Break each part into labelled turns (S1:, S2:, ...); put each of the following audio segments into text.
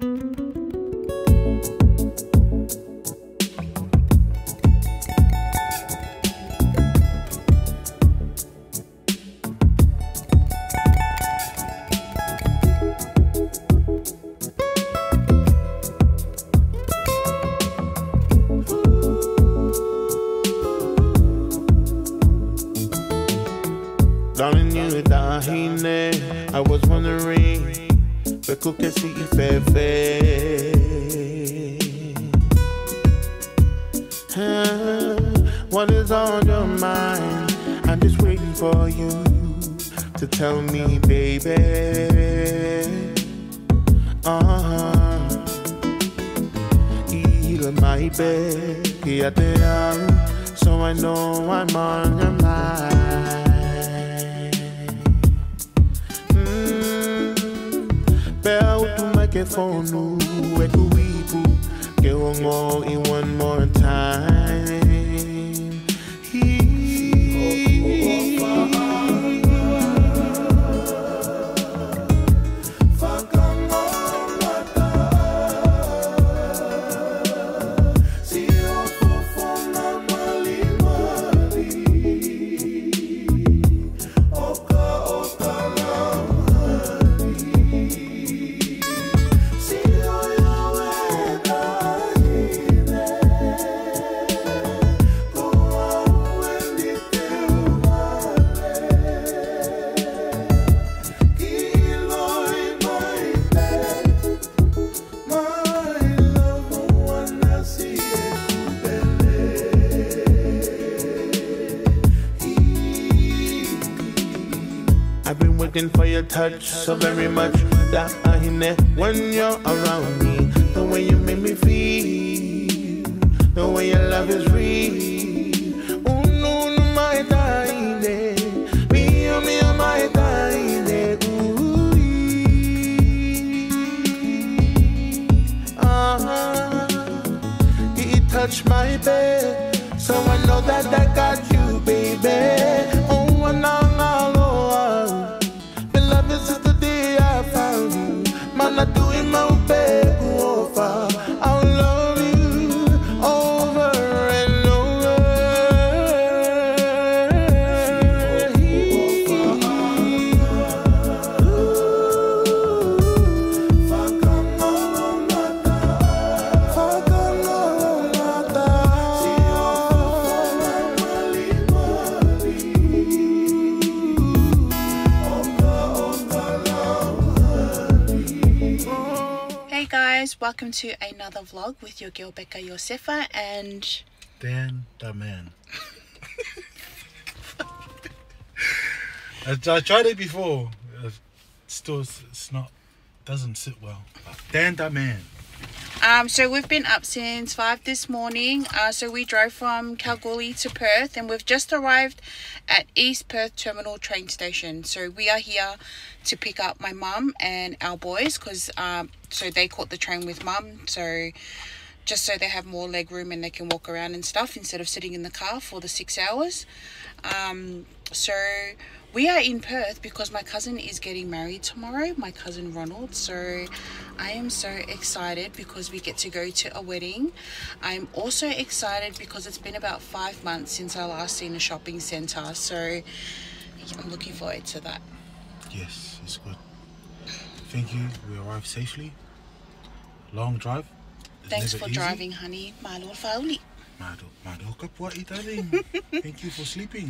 S1: Darling, you dahine. I was wondering, Beku kesi ifefe. What is on your mind? I'm just waiting for you to tell me, baby. Ila my bed, so I know I'm on your mind. Phone we do get one more in one more time. I've been waiting for your touch so very much that I know when you're around me. The way you make me feel, the way your love is real. Oh no, no, my darling, me, oh my darling. Ooh, it touched my bed, so I know that I got you, baby. Oh, and now. I'm doing my best over. I'll love you over and over.
S2: Hey guys, welcome to another vlog with your girl Becca Josefa and
S3: Dan the man. I tried it before. Still, it's not, doesn't sit well. But Dan the man.
S2: So we've been up since 5 this morning. So we drove from Kalgoorlie to Perth and we've just arrived at East Perth Terminal train station. So we are here to pick up my mum and our boys because so they caught the train with mum. So just so they have more leg room and they can walk around and stuff instead of sitting in the car for the 6 hours. So we are in Perth because my cousin is getting married tomorrow, my cousin Ronald. So I am so excited because we get to go to a wedding. I'm also excited because it's been about 5 months since I last seen a shopping centre. So I'm looking forward to that.
S3: Yes, it's good. Thank you. We arrived safely. Long drive.
S2: Thanks for driving, honey. Malo fauli.
S3: Thank you for sleeping.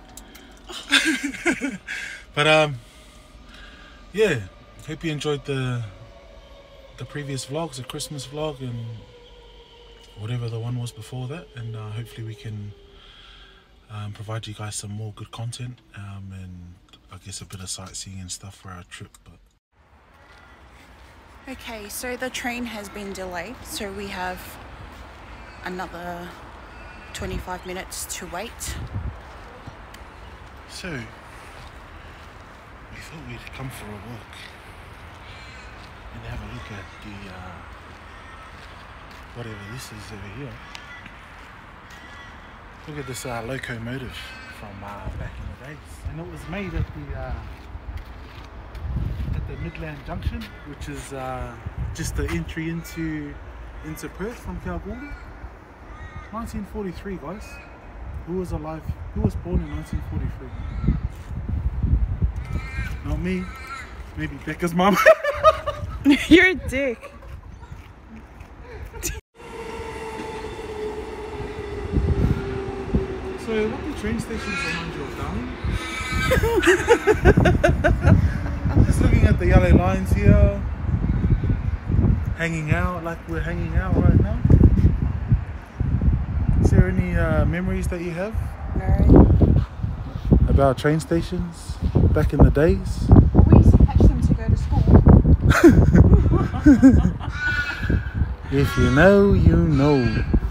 S3: But yeah, hope you enjoyed the previous vlogs, the Christmas vlog and whatever the one was before that, and hopefully we can provide you guys some more good content and I guess a bit of sightseeing and stuff for our trip. But
S2: okay, so the train has been delayed, so we have another 25 minutes to wait.
S3: So we thought we'd come for a walk and have a look at the whatever this is over here. Look at this locomotive from back in the days, and it was made at the Midland Junction, which is just the entry into Perth from Kalgoorlie. 1943, guys. Who was alive? Who was born in 1943? Not me. Maybe Becca's mum.
S2: You're a dick.
S3: So, what do train stations remind you of, darling? Just looking at the yellow lines here. Hanging out like we're hanging out right now. Is there any memories that you have?
S2: No.
S3: About train stations back in the days?
S2: We used to catch them to go to school.
S3: If you know, you know.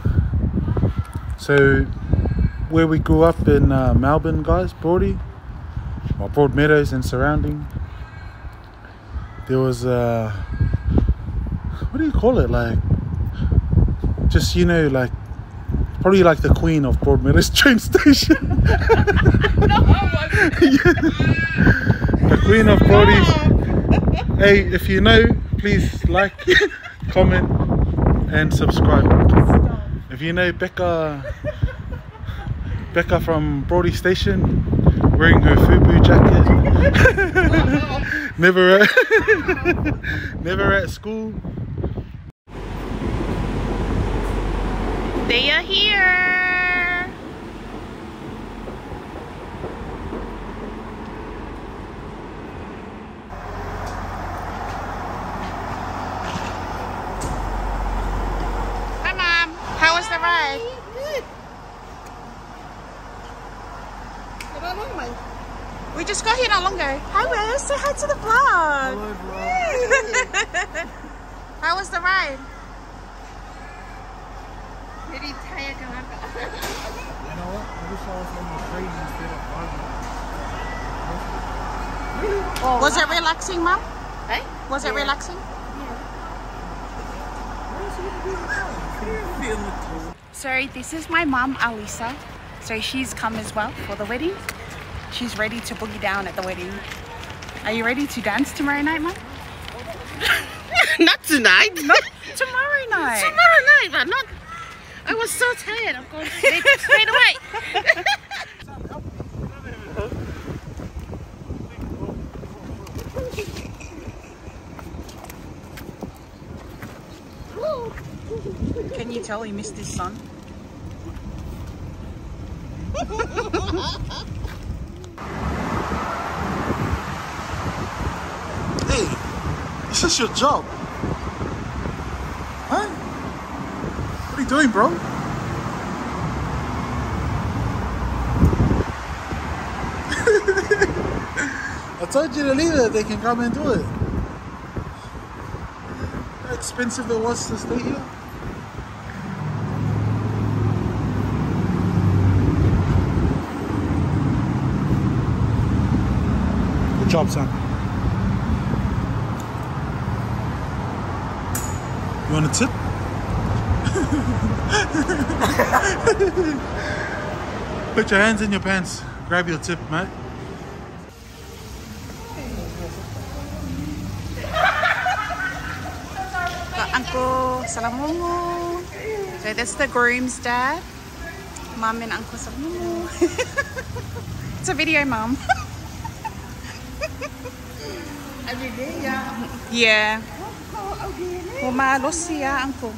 S3: So, where we grew up in Melbourne, guys, Broadmeadows and surrounding, there was what do you call it? Like, just, you know, like, probably like the queen of Broadmeadows train station. The queen of Broadie. Hey, if you know, please like, comment and subscribe. If you know Becca from Broadie Station, wearing her FUBU jacket, never at school.
S2: They are here. Hi, Mom. How was the ride?
S4: Good. How long, mate?
S2: We just got here not long ago. Hi, Wes. Say hi to the vlog.
S3: Hello,
S2: How was the ride?
S4: Very tired.
S3: You know what? I wish I was on the train instead of driving.
S2: Was it relaxing, Mom?
S4: Hey?
S2: Was it relaxing? So this is my mum, Alisa. So she's come as well for the wedding. She's ready to boogie down at the wedding. Are you ready to dance tomorrow night, Mum?
S4: Not tonight.
S2: Not tomorrow night.
S4: Tomorrow night, but not. I was so tired. I'm going to sleep straight away.
S2: Can you tell he missed his son?
S3: Hey, this is your job. Huh? What are you doing, bro? I told you to leave it. They can come and do it. How expensive it was to stay here. Good job, son. You want a tip? Put your hands in your pants. Grab your tip, mate.
S2: Got Uncle Salamungu. So that's the groom's dad. Mum and Uncle Salamungu. It's a video, Mum.
S4: Every day, yeah.
S2: Yeah. Well, my Lucia, Uncle.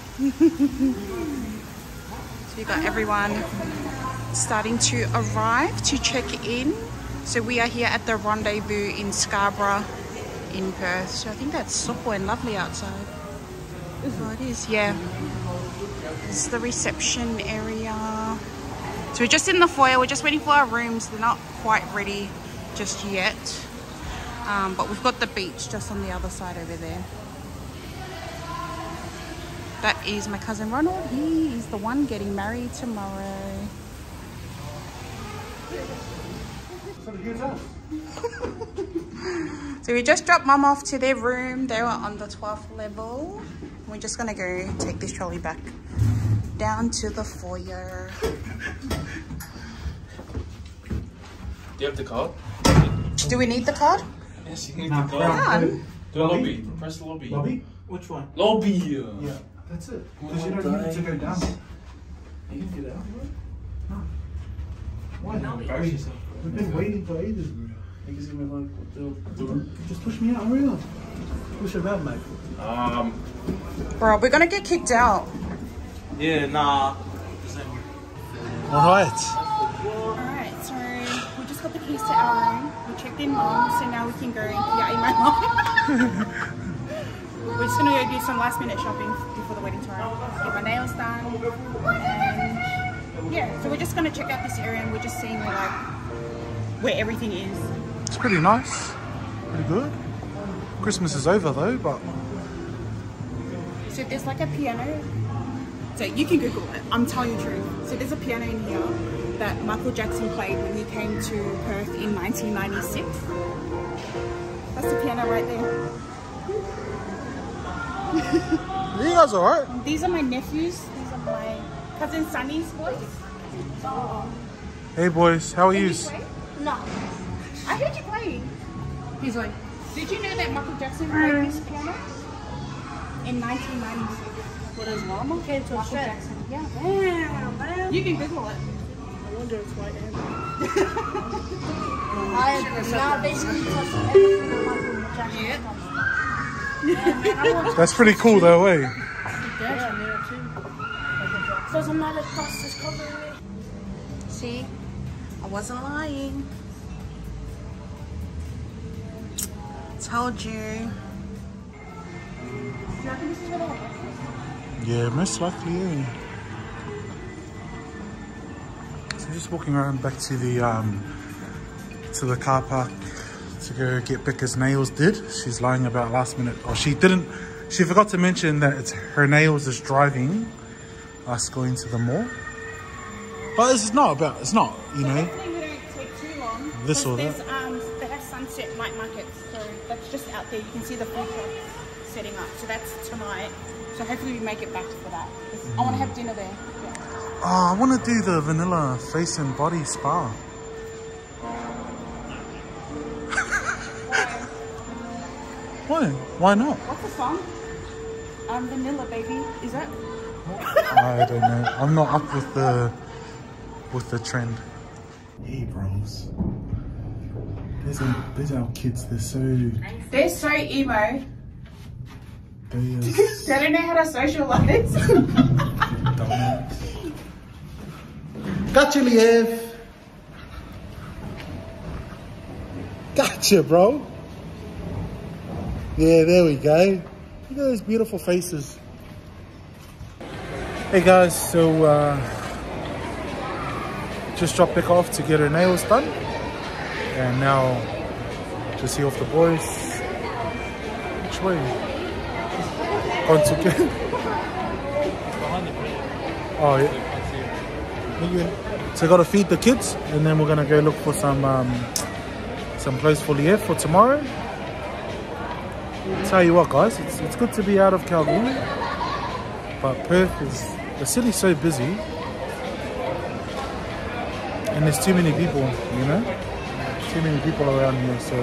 S2: So you got everyone starting to arrive to check in. So we are here at the rendezvous in Scarborough in Perth. So I think that's super and lovely outside. Oh, it is, yeah. This is the reception area. So we're just in the foyer. We're just waiting for our rooms. They're not quite ready just yet. But we've got the beach just on the other side over there. That is my cousin Ronald. He is the one getting married tomorrow. So we just dropped Mum off to their room. They were on the 12th level. We're just gonna go take this trolley back down to the foyer.
S5: Do you have the card?
S2: Do we need the card?
S5: Yes, you need the card.
S2: Done.
S5: Do a lobby. Press the lobby.
S3: Lobby? Which one?
S5: Lobby.
S3: Yeah, that's it. Because you don't need to go down.
S5: You can get out, bro.
S3: No. Why? Embarrass yourself. We've been waiting for ages, bro.
S5: Niggas gonna be like, what the...
S3: Just push me out, hurry up. Push it out, mate.
S2: Bro, we're gonna get kicked out.
S5: Yeah, nah.
S3: Alright.
S2: Alright, so we just got the keys to our room. We checked in mom, so now we can go and yai my mom. We're just gonna go do some last minute shopping before the wedding tomorrow. Get my nails done. And yeah, so we're just gonna check out this area and we're just seeing where everything is.
S3: It's pretty nice. Pretty good. Christmas is over though, but...
S2: So there's like a piano. So you can Google it, I'm telling you the truth. So there's a piano in here that Michael Jackson played when he came to Perth in 1996. That's the piano right there.
S3: You guys alright?
S2: These are my nephews. These are my cousin Sunny's boys.
S3: Hey boys, how are
S2: Did
S3: you?
S2: you play? No. I heard you play. He's like, did you know that Michael Jackson played this piano? In 1996. What is Mama? Came to Michael Jackson. Yeah. Damn, man. You can Google it. I wonder if it's white and
S4: I now basically trusting everything that Michael Jackson comes. Yeah,
S3: That's pretty cool though, eh?
S4: yeah, me too. Doesn't matter, trust is covering me.
S2: See? I wasn't lying. Told you.
S3: Yeah, most likely, yeah. So just walking around back to the car park to go get Becca's nails did. She's lying about last minute. Or she forgot to mention that it's her nails is driving us going to the mall. But it's not, you know,
S2: Hopefully we don't take too long.
S3: This or
S2: because
S3: that.
S2: They have sunset night markets, so that's just out there. You can see the food truck setting up. So that's tonight. So hopefully we make it back for that. I want to have dinner there. Yeah.
S3: Oh, I want to do the vanilla face and body spa. Why? Why not?
S2: What's the song? Vanilla Baby. Is that?
S3: I don't know. I'm not up with the trend. Hey, bros. There's our kids. They're so
S2: emo.
S3: they
S2: They don't know how to socialize.
S3: dumbass. Gotcha, Liev. Gotcha, bro. Yeah, there we go. Look at those beautiful faces. Hey guys, so just dropped Becca off to get her nails done, and now just see off the boys. Which way? On to get. Oh yeah. So I gotta feed the kids, and then we're gonna go look for some clothes for Liev for tomorrow. Tell you what, guys, it's good to be out of Kalgoorlie, but Perth is, the city's so busy, and there's too many people, you know, too many people around here. So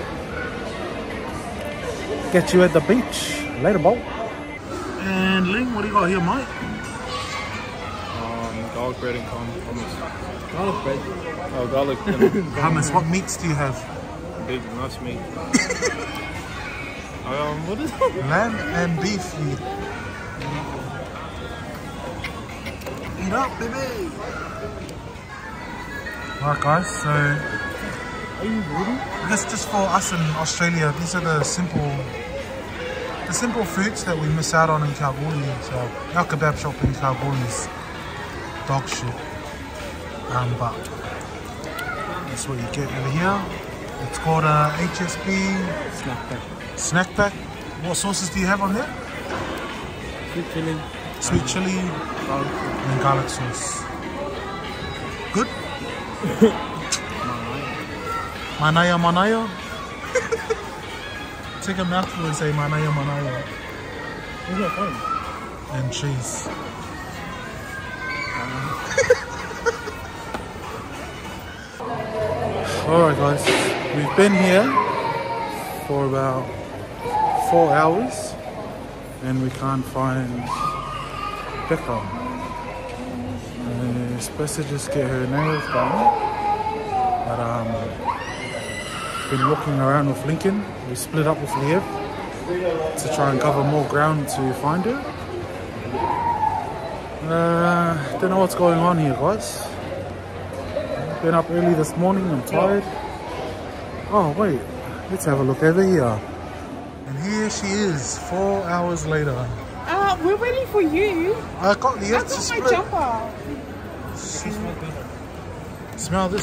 S3: get you at the beach later, Bolt. And Ling, what do you got here, mate?
S5: Garlic bread and hummus.
S3: Garlic bread.
S5: Oh, garlic.
S3: Hummus. What meats do you have?
S5: Big, nice meat. What is it?
S3: Lamb and beef. Eat up, baby. Alright, guys. So I guess just for us in Australia, these are the simple foods that we miss out on in Kalgoorlie. So our kebab shop in Kalgoorlie is dog shit. But that's what you get over here. It's called a HSB snack pack. What sauces do you have on there?
S5: Sweet chili.
S3: Sweet chili and garlic sauce. Good? Manaya manaya. Take a mouthful and say manaya manaya.
S5: What's that from?
S3: And cheese. Alright guys, we've been here for about 4 hours and we can't find Becca. We're supposed to just get her nails done, but been walking around with Lincoln. We split up with Liev to try and cover more ground to find her. Don't know what's going on here, guys. Been up early this morning, I'm tired. Oh wait, let's have a look over here. And here she is, 4 hours later.
S2: We're waiting for you.
S3: I got Liev
S2: I
S3: to
S2: got
S3: split.
S2: my jumper.
S3: Smell this.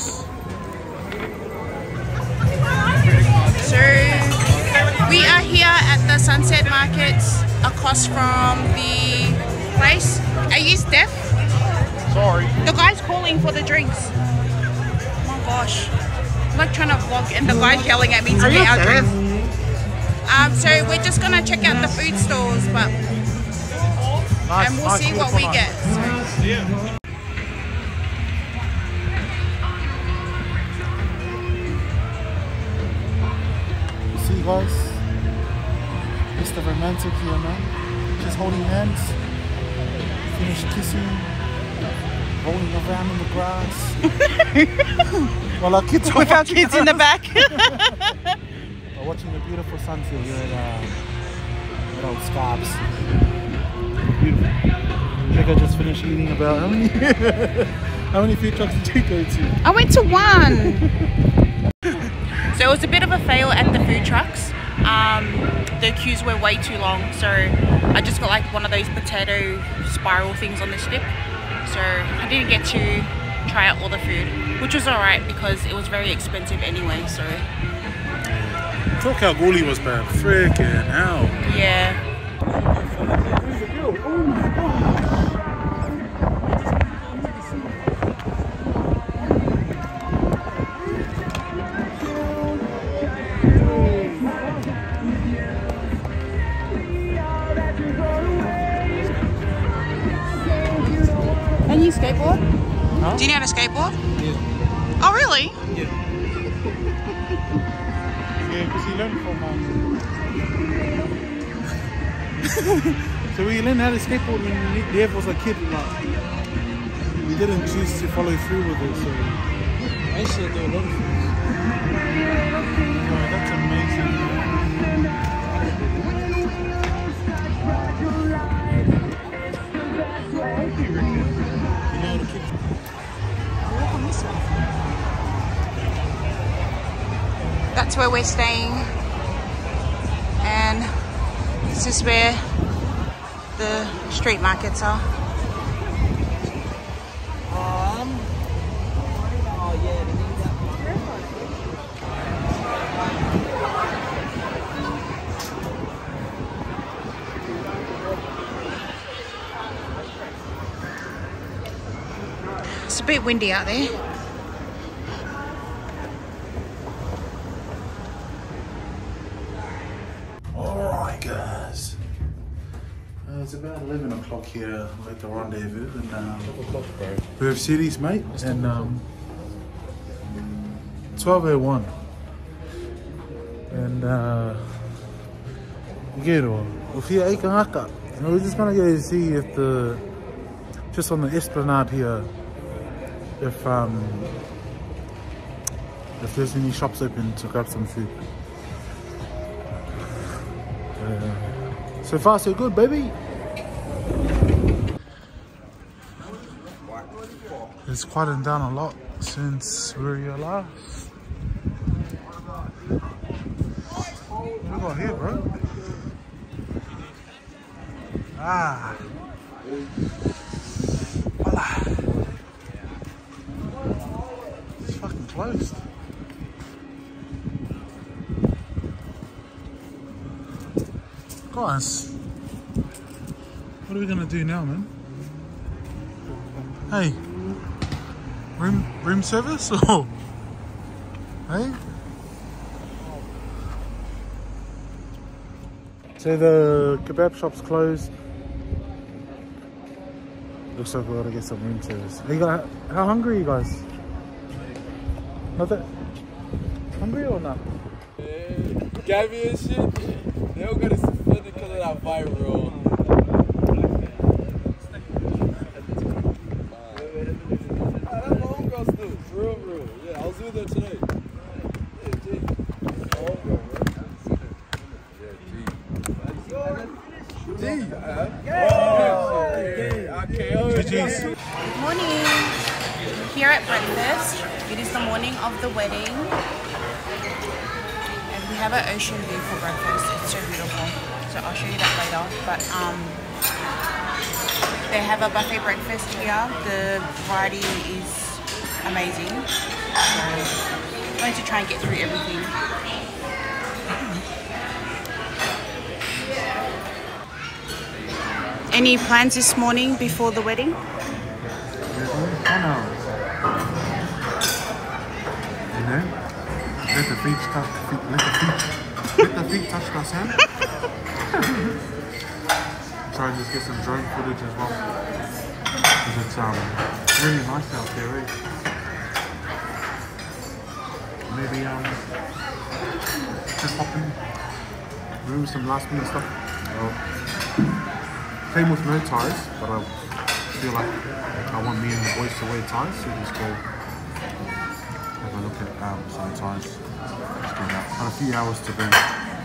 S2: So we are here at the Sunset Markets across from the place. Are you deaf?
S3: Sorry.
S2: The guy's calling for the drinks. Oh my gosh. I'm like trying to vlog and the guy's yelling at me to get our drinks. So we're just gonna check out the food stores, but and we'll see what we get. So.
S3: See guys, it's the romantic here, man. Just holding hands, finished kissing, rolling around in the grass. While our kids are
S2: With our kids in the back.
S3: We're watching the beautiful sunset here at Old Scarps. Beautiful. Becca just finished eating about how many food trucks did you go to?
S2: I went to one. So it was a bit of a fail at the food trucks. The queues were way too long, so I just got like one of those potato spiral things on the stick. So I didn't get to try out all the food, which was alright because it was very expensive anyway. So
S3: I thought Kalgoorlie was bad. Freaking hell.
S2: yeah. And you skateboard?
S3: Huh?
S2: Do you know how to skateboard?
S5: Yeah.
S2: Oh really?
S5: Yeah.
S3: Yeah, because he learned from so we learned how to skateboard when Liev was a kid, but we didn't choose to follow through with it, so
S5: I used to do a lot of things.
S3: oh, that's amazing. You know the kids.
S2: Walk on this one. That's where we're staying, and this is where the street markets are. It's a bit windy out there.
S3: Alright guys, it's about 11 o'clock here at the rendezvous in Perth Cities, mate, and 12:01, and we're just gonna go see if just on the esplanade here, if there's any shops open to grab some food. So far so good, baby. It's quieted down a lot since we were here last. What we got here, bro? Voila. It's fucking closed. Guys, what are we gonna do now, man? Hey, room service or hey? So the kebab shop's closed. Looks like we gotta get some room service. How hungry are you guys? Not that hungry or not?
S5: Gabby and shit, they all gotta split because of that viral.
S3: GG's.
S2: Good morning. Here at breakfast. It is the morning of the wedding. And we have an ocean view for breakfast. It's so beautiful. So I'll show you that later. But they have a buffet breakfast here. The variety is amazing. So I'm going to try and get through everything. Any plans this morning before the wedding?
S6: Oh no. You know? Let the feet touch the sand. Try and just get some drone footage as well. Because it's really nice out there, eh? Maybe just hop in, remove some last minute stuff. Came with no ties, but I feel like I want me and the boys to wear ties, so just go have a look at some ties. Just go out. Got a few hours to burn.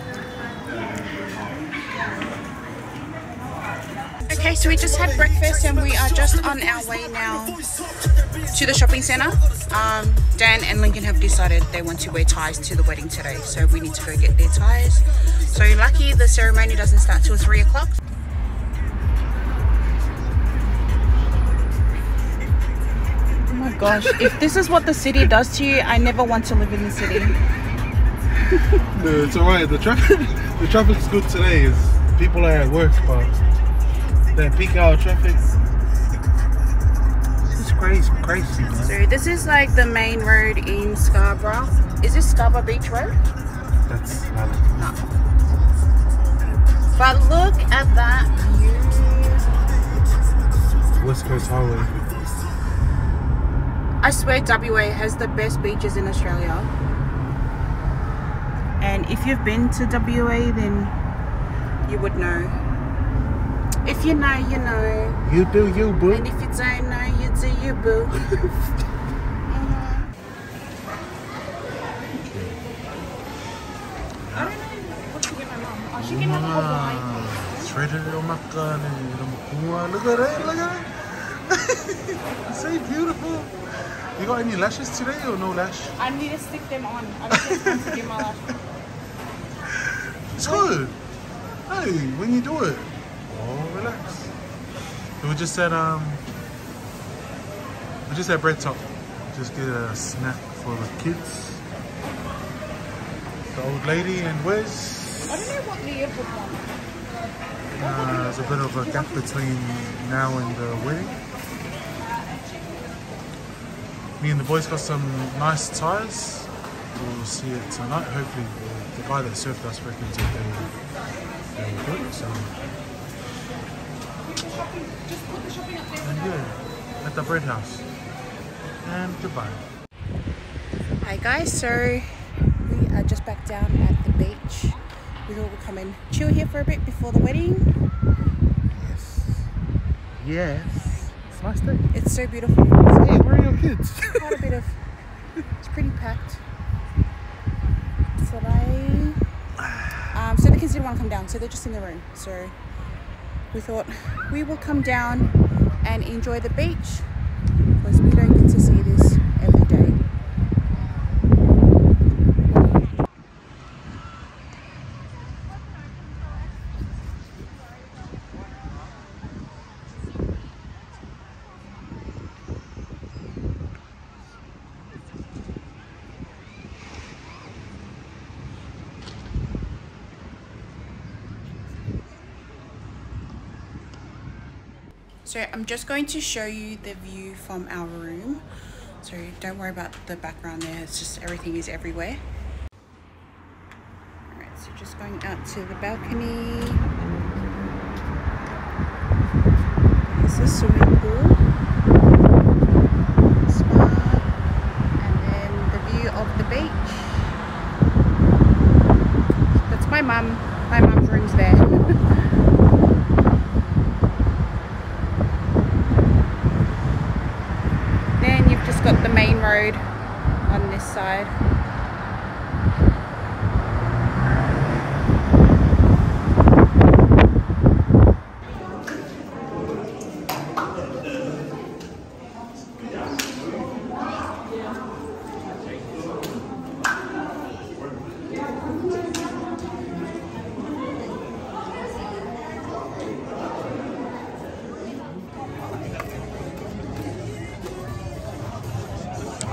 S2: Okay, so we just had breakfast and we are just on our way now to the shopping centre. Dan and Lincoln have decided they want to wear ties to the wedding today, so we need to go get their ties. So lucky the ceremony doesn't start till 3 o'clock. Oh my gosh, if this is what the city does to you, I never want to live in the city.
S3: No, it's alright. The traffic's good today. People are at work, but that peak hour traffic, it's crazy, man.
S2: So this is like the main road in Scarborough. Is this Scarborough Beach Road?
S3: That's
S2: No. But look at that view.
S3: West Coast Highway.
S2: I swear WA has the best beaches in Australia. And if you've been to WA, then you would know. If you know, you know.
S3: You do you, boo.
S2: And if you don't know, you do you, boo. I don't know what to get my mom. Oh, she can have a Hawaii.
S3: Shredded makani. Look at it, look at it. It's so beautiful. You got any lashes today or no lash?
S2: I need to stick them on. I don't have time to get my lashes.
S3: It's good. Hey, when you do it. Oh, relax. We just at Bread Top. Just get a snack for the kids. The old lady and Wes.
S2: I don't know what Leah would want.
S3: There's a bit of a gap between now and the wedding. Me and the boys got some nice ties. We'll see it tonight. Hopefully the guy that served us reckons that they were good. So. And yeah, at the bread house. And goodbye.
S2: Hi guys, so we are just back down at the beach. We thought we'd come and chill here for a bit before the wedding.
S3: Yes. It's a nice day.
S2: It's so beautiful.
S3: Hey, where are your kids?
S2: Quite a bit of, it's pretty packed. So so the kids didn't want to come down, so they're just in the room. So we thought we will come down and enjoy the beach because we don't get to see this every day. So I'm just going to show you the view from our room. So don't worry about the background there, it's just everything is everywhere. Alright, so just going out to the balcony. There's a swimming pool. Spa. And then the view of the beach. That's my mum. My mum's room's there. Got the main road on this side.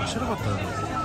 S3: 知らなかったよ。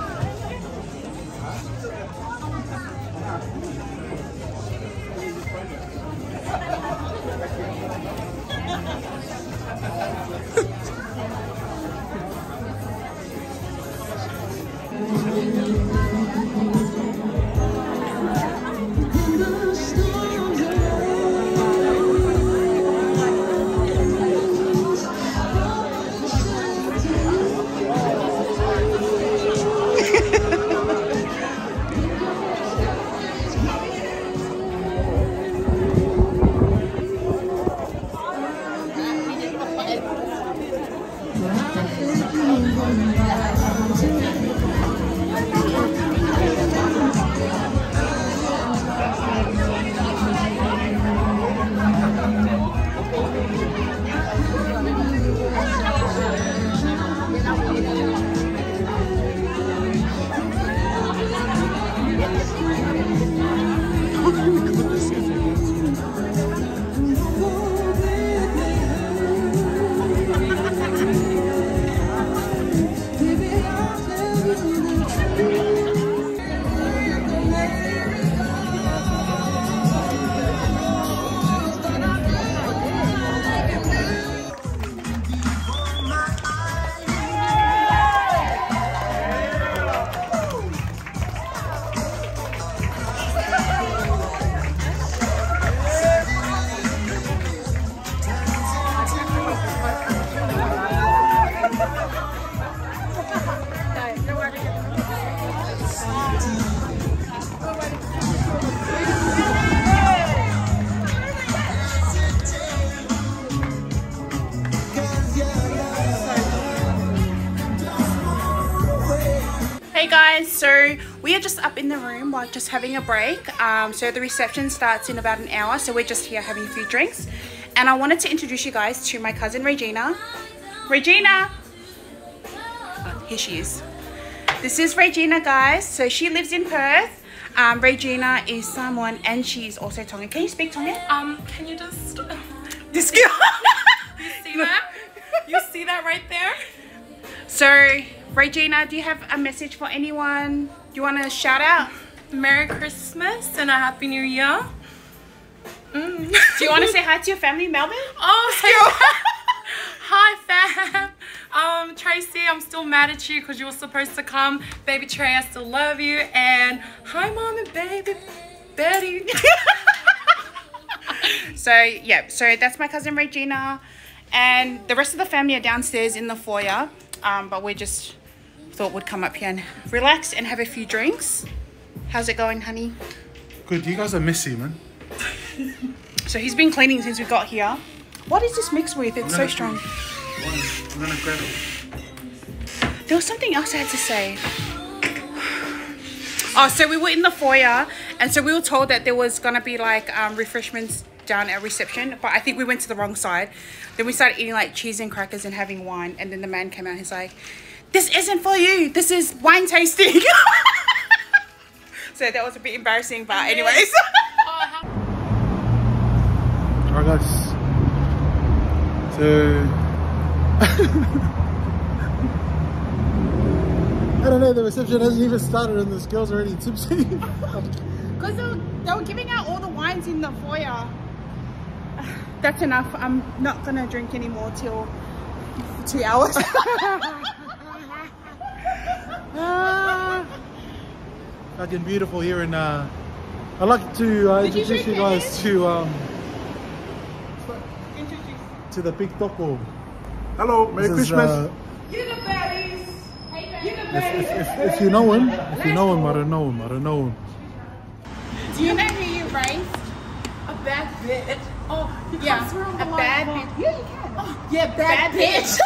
S2: Hey guys, so we are just up in the room while just having a break. So the reception starts in about an hour, so we're just here having a few drinks. And I wanted to introduce you guys to my cousin Regina. Regina! Oh, here she is. This is Regina, guys. So she lives in Perth. Regina is Samoan and she's also Tongan. Can you speak Tongan?
S7: Can you just...
S2: This girl!
S7: You see that? You see that right there?
S2: So, Regina, do you have a message for anyone you want to shout out?
S7: Merry Christmas and a Happy New Year.
S2: Do you want to say hi to your family in Melbourne?
S7: Oh, hey. Hi, fam. Tracy, I'm still mad at you because you were supposed to come. Baby Trey, I still love you. And hi, Mom and baby Betty.
S2: So, yeah. So, that's my cousin Regina. And the rest of the family are downstairs in the foyer. But we just thought we'd come up here and relax and have a few drinks. How's it going, honey?
S3: Good, you guys are messy, man.
S2: So he's been cleaning since we got here. What is this mixed with? It's so strong.
S3: I'm gonna grab it.
S2: There was something else I had to say. Oh, so we were in the foyer and so we were told that there was gonna be like refreshments down at reception, but I think we went to the wrong side. Then we started eating like cheese and crackers and having wine, and then the man came out and he's like, "This isn't for you, this is wine tasting." So that was a bit embarrassing, but anyways.
S3: Alright guys, so I don't know, the reception hasn't even started and this girl's already tipsy.
S2: Because they were giving out all the wines in the foyer. That's enough. I'm not gonna drink anymore till 2 hours.
S3: Fucking beautiful here in I'd like to introduce you guys to the Big Toko.
S6: Hello, Merry Christmas.
S2: You the baddies. Hey, you the baddies.
S3: If you know him, I don't know him.
S2: Do you know who you raised?
S7: A bad bitch. Oh, you
S2: Yeah,
S7: can't swear on
S2: a
S7: the
S2: bad
S7: live.
S2: bitch. Yeah, you can.
S7: Oh, yeah, bad bitch.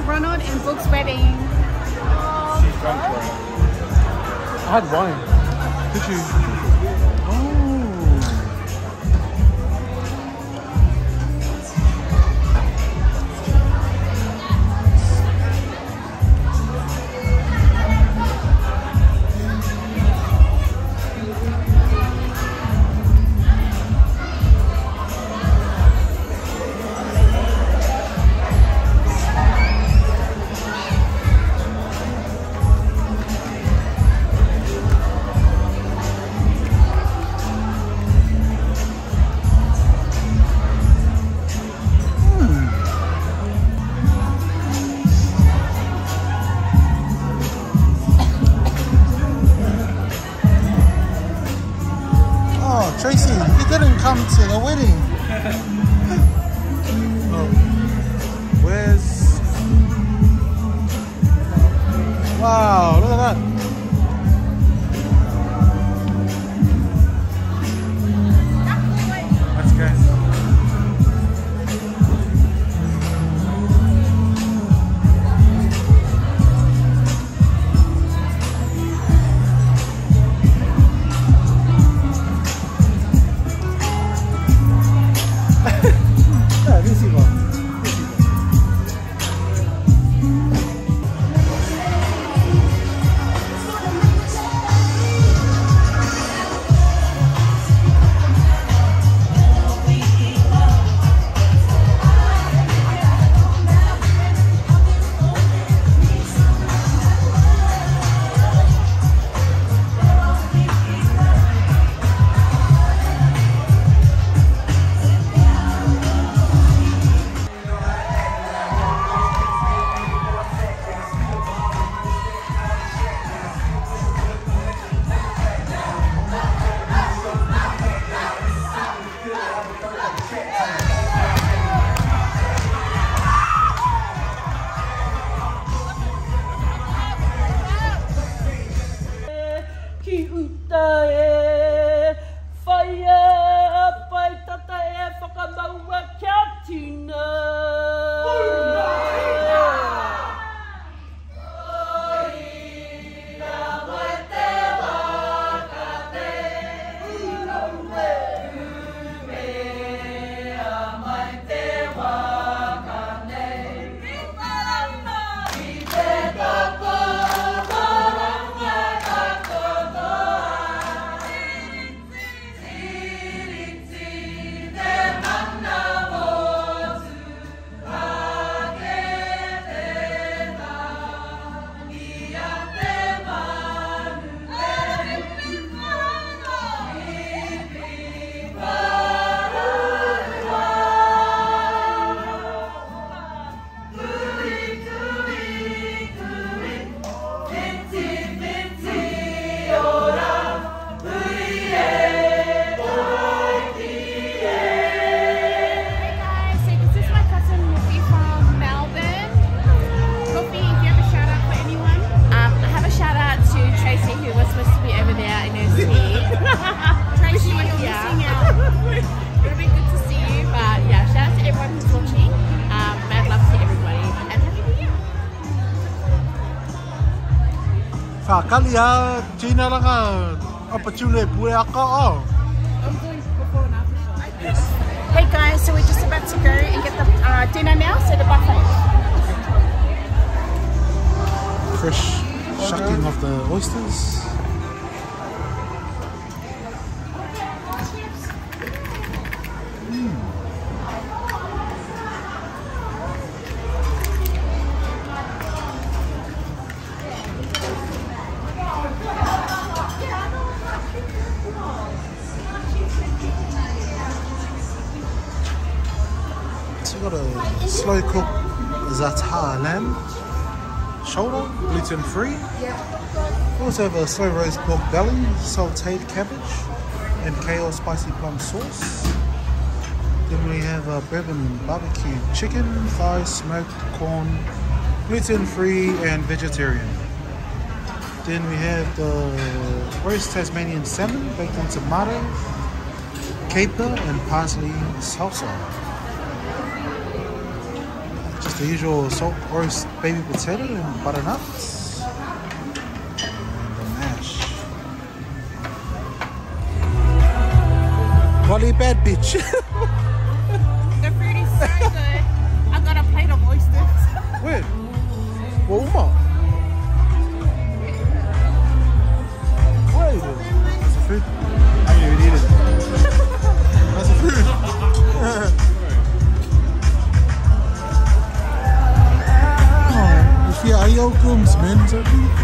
S4: Ronald and Brooke's wedding.
S6: I had wine. Did you? Oh.
S8: Tracy, you didn't come to the wedding.
S6: Oh. Where's... Wow, look at that. Let's go.
S8: Kali ha, Gina lang ka opportunity pure ako.
S4: I'm going before and after shot. Hey guys, so we're just about to go and get the dinner now, so the buffet.
S8: Fresh shucking of the oysters. Got a slow cooked za'atar lamb shoulder, gluten free. We also have a slow roast pork belly, sauteed cabbage, and kale spicy plum sauce. Then we have a bourbon barbecue chicken, thighs, smoked corn, gluten free and vegetarian. Then we have the roast Tasmanian salmon baked in tomato, caper, and parsley salsa. The usual salt roast baby potato and butternuts. And the mash. Golly bad bitch.
S4: The food is so good. I got a plate of oysters.
S8: Where? Walmart. What is it? That's the food. I didn't even eat it. That's the food. Oh, via al jou komst, mensen.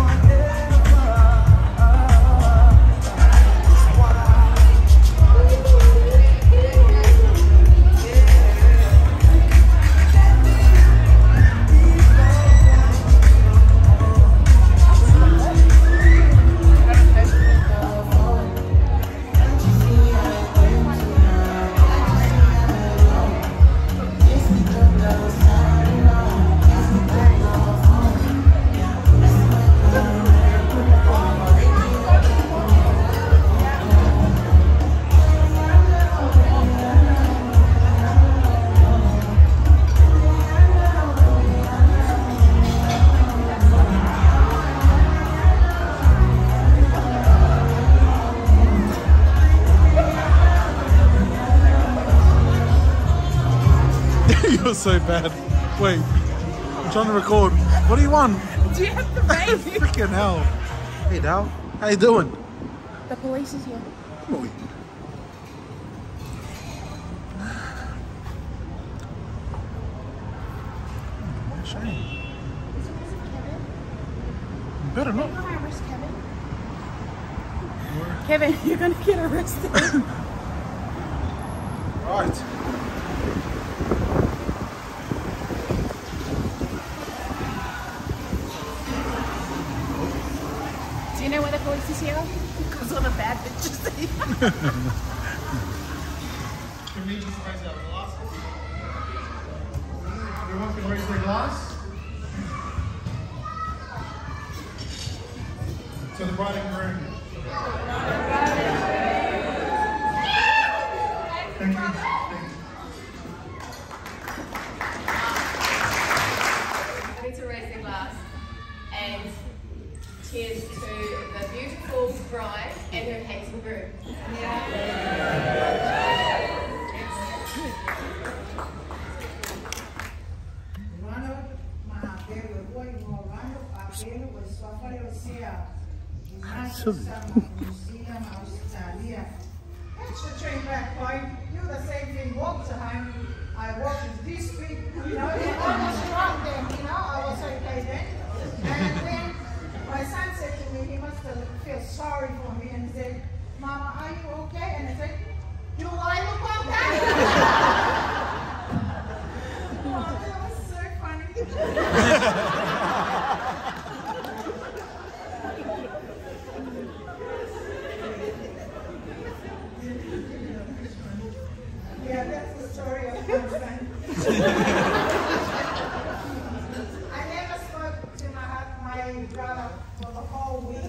S8: You're so bad. Wait, I'm trying to record. What do you want?
S4: Do you have the baby?
S8: Freaking hell. Hey, Dal. How you doing?
S4: The police is here.
S8: Come on. Shame. You better not.
S4: Kevin, you're gonna get arrested.
S8: Right.
S4: Do you know why the police is here? Because all the bad bitches are here.
S9: Can we just raise our glasses? Everyone can raise their glass. To the bride and groom. Thank you.
S10: I need to raise the glass and cheers to the beautiful bride and her handsome groom.
S11: Extra train back point, you the same thing, walk to home. I walked this week, you know, I was wrong then, you know, I was okay then. And then my son said to me, he must have feel sorry for me and said, Mama, are you okay? And I said, do I look okay? Oh, that was so funny. Yeah, that's the story of my husband. I never spoke to my brother for the whole week.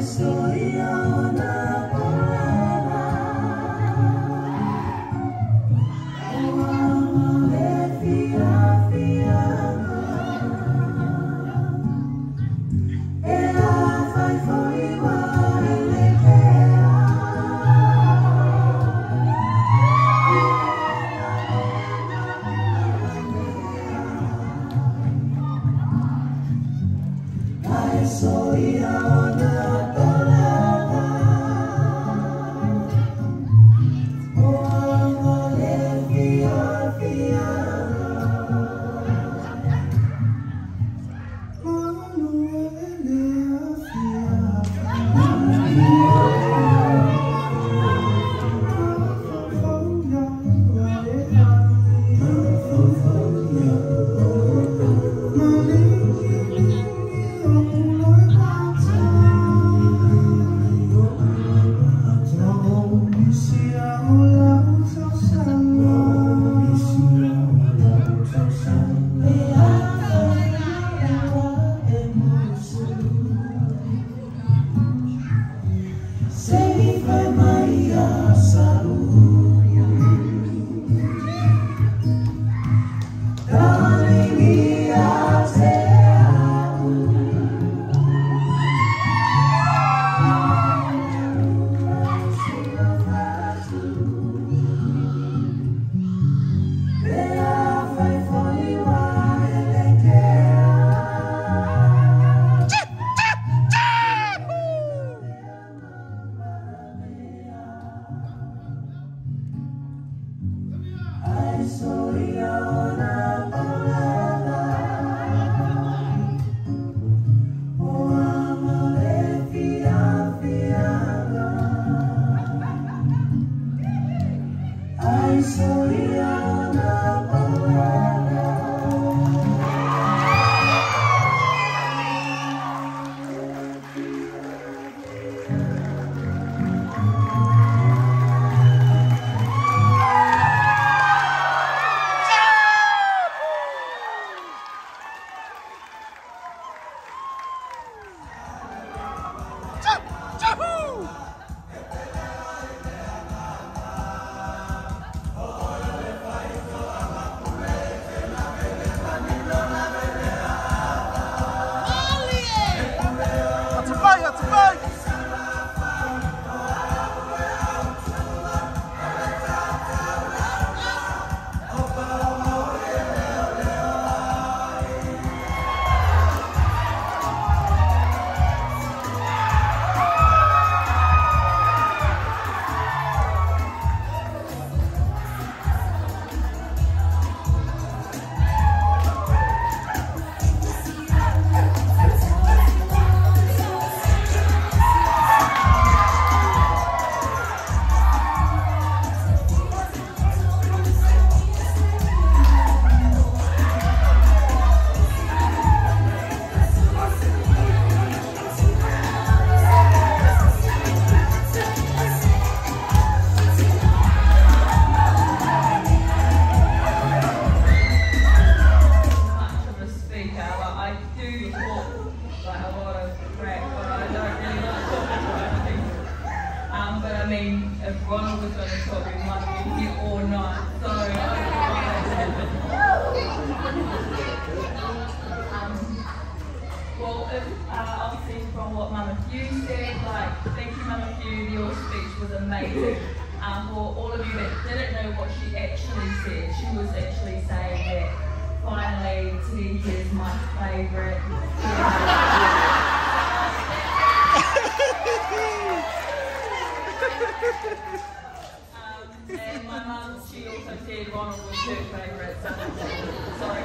S12: And my mum, she also said Ronald was her favourite, so sorry,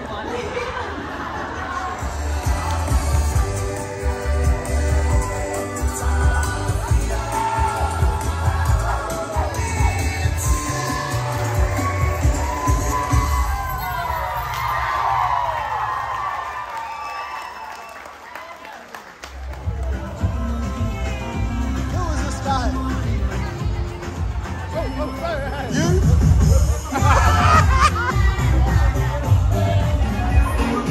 S12: Kylie.
S13: You?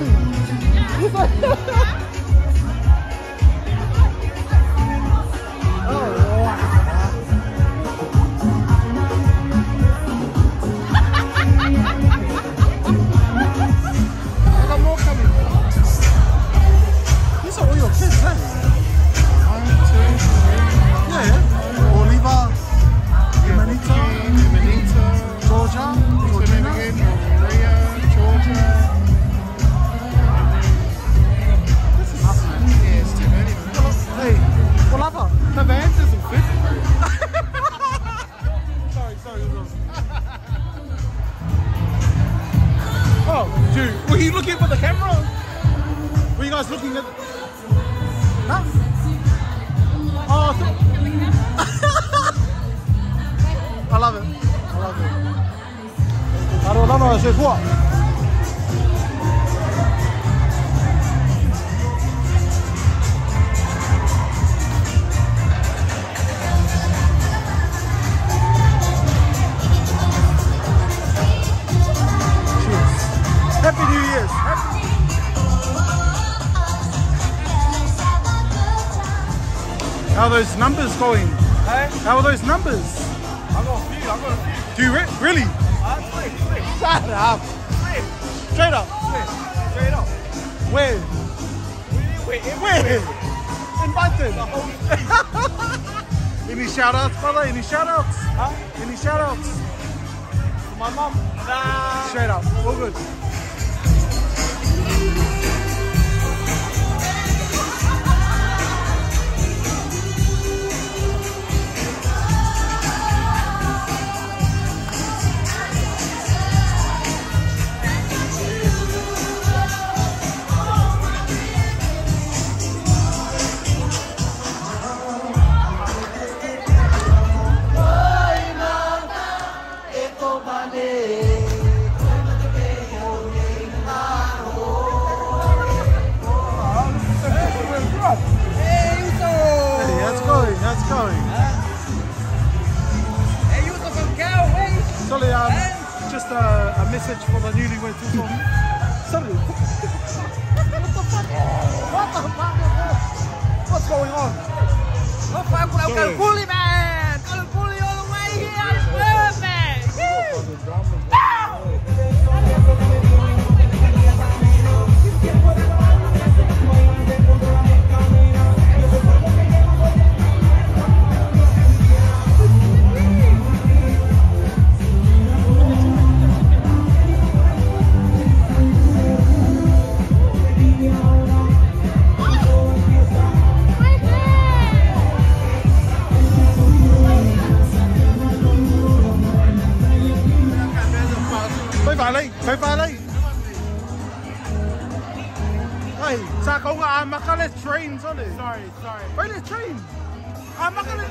S8: Were you looking for the camera? Were you guys looking at? Huh? Oh, I love it. I love it. Alors là, c'est quoi? Happy New Year's. How are those numbers going? Hey? How are those numbers?
S5: I got a few.
S8: Do you really?
S5: Split.
S8: Shut up. Straight up.
S5: Straight up.
S8: Where? Where? Invited. Any shout outs, brother? Any shout outs?
S5: Huh?
S8: Any shout outs?
S5: My mum? Nah.
S8: Straight up. All good. That's going.
S5: Hey, you from Galway?
S8: Sorry, just a message for the newlyweds. Sorry. What the fuck? What the fuck? What's going on?
S5: Look, I'm Kalgoorlie, man. Kalgoorlie all the way here. Perfect.
S8: Phải phải lấy. Hey, sao không mắc cái train sorry. Sorry. Phải lấy train. Mắc cái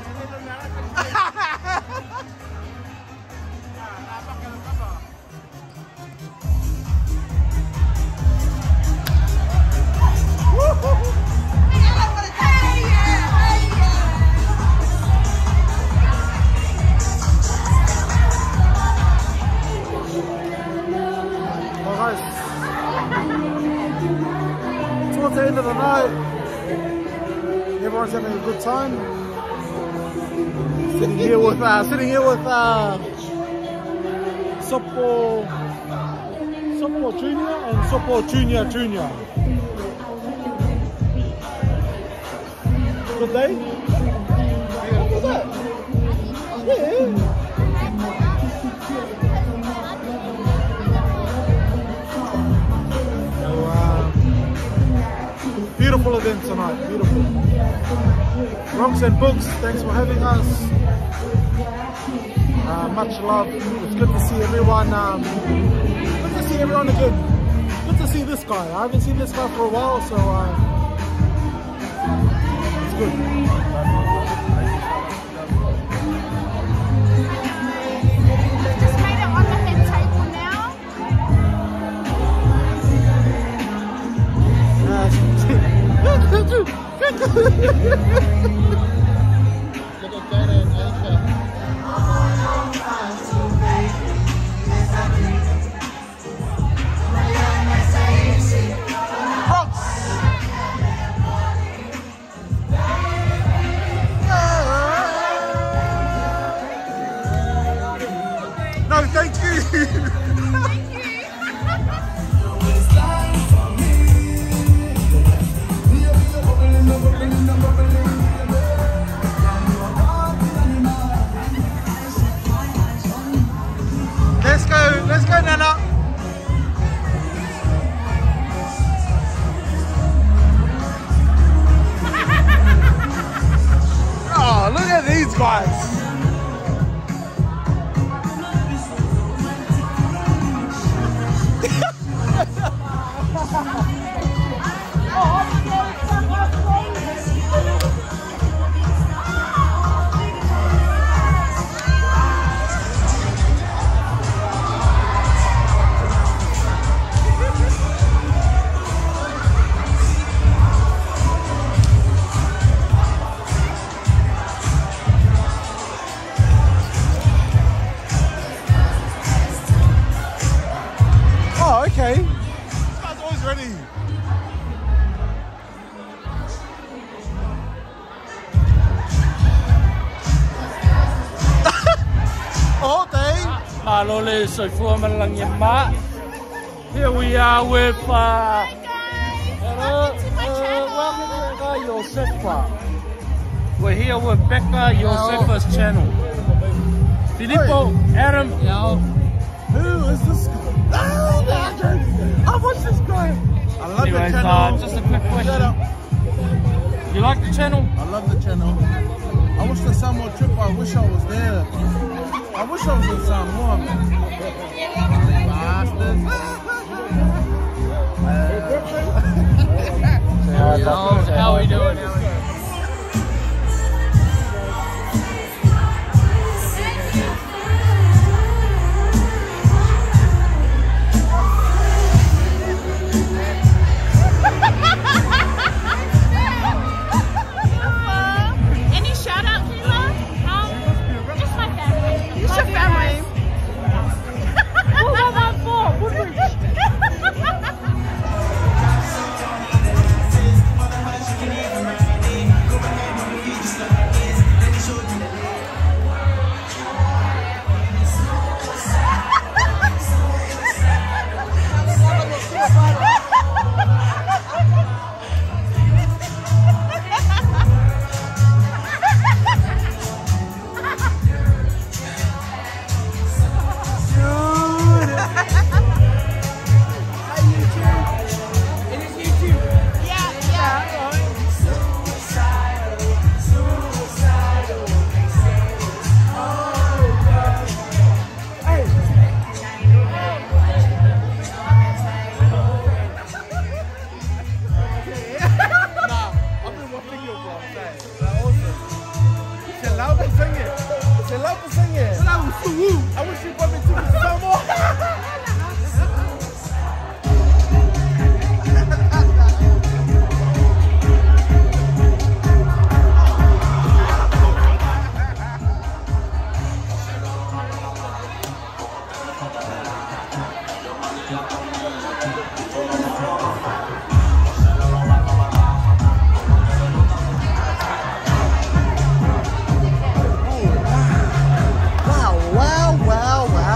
S8: Towards the end of the night, everyone's having a good time. Sitting here with Sopo Junior and Sopo Junior. Good day. What's that? Yeah. Beautiful event tonight, beautiful. Rocks and Books, thanks for having us. Much love. It's good to see everyone. Good to see everyone again. Good to see this guy. I haven't seen this guy for a while, so it's good. vibes. Oh, okay. This guy's always ready. All day.
S13: Malole Soifua Malangima. Here we are with welcome to Yosefa. We're here with Becca Yosefa's channel. Filippo, Adam.
S8: Who is this guy? Oh, I watch this guy. I love the channel.
S13: Just a quick question.
S8: Shut up.
S13: You like the channel?
S8: I love the channel. I wish the Samoa trip, I wish I was there. I wish I was in Samoa, man. Bastards.
S13: How are we doing?
S4: Any shout out, Kayla? Just my family. Just your family.
S8: I wish you brought me to Samoa. Wow.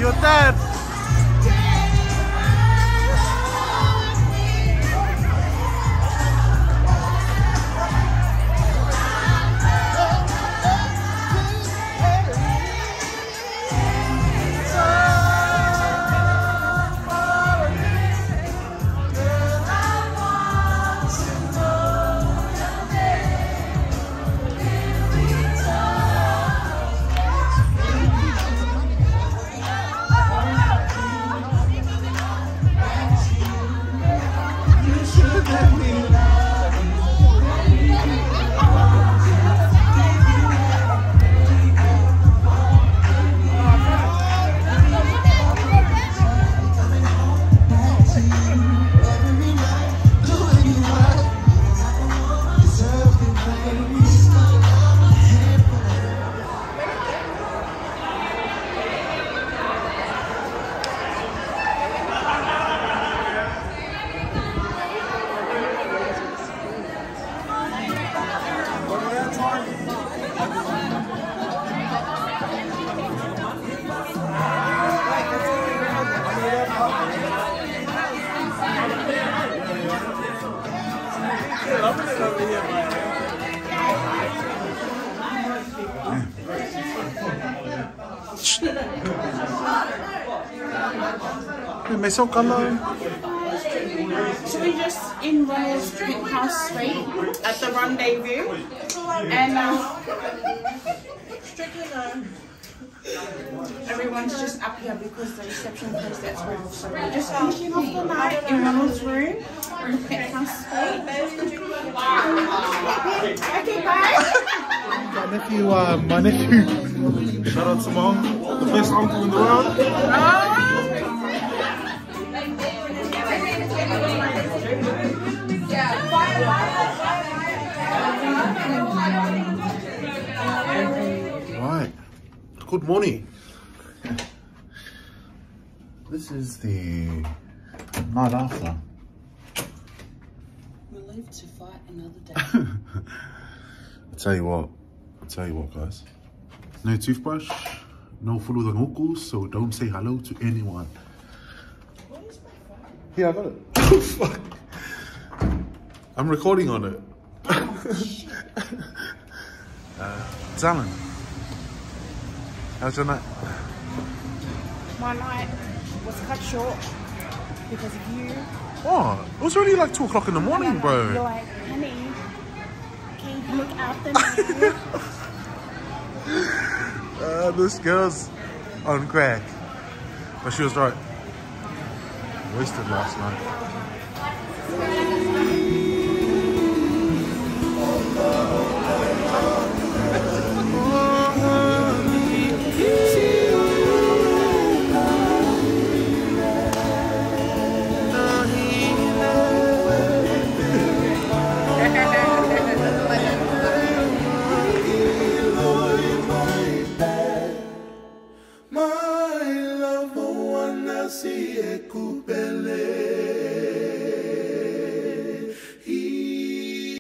S8: your dad.
S2: So we're just in Ronald's Penthouse Suite at the Rendezvous, and everyone's just up here because the reception closed at 12. So we're just finishing off the night in Ronald's room in the Penthouse Suite. Okay, guys.
S8: My nephew. Shout out to Mom, the best uncle in the world. Right. Good morning. This is the night after.
S2: We live to fight another day.
S8: I'll tell you what, guys. No toothbrush, no fuludangoku, so don't say hello to anyone. Yeah, I got it. Oh, fuck. I'm recording on it. Alan, how's your night?
S2: My night was cut short because of you.
S8: What? It was already like 2 o'clock in the morning, bro.
S2: You're like, honey, can you look after me?
S8: This girl's on crack. But she was right. Wasted last night.